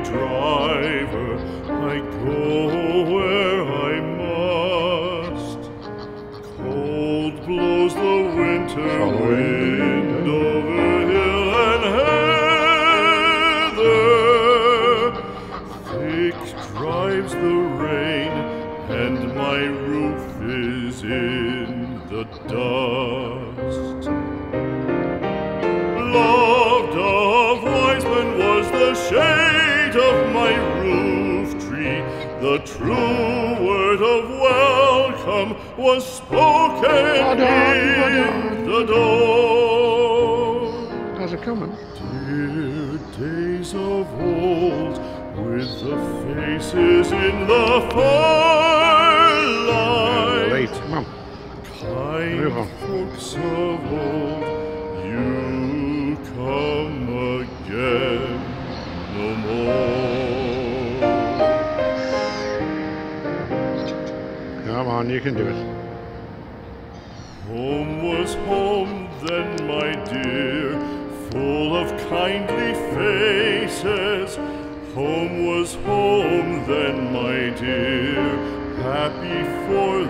driver, I go where I must. Cold blows the winter wind over hill and heather. Thick drives the rain, and my roof is in the dust. Loved of wise men was the shade of my roof tree. The true word of welcome was spoken in the door. How's it coming? Dear days of old, with the faces in the firelight. Late, Mum. Kind folks of old, you come again no more. Come on, you can do it. Home was home then, my dear, full of kindly faces. Home was home then, my dear, happy for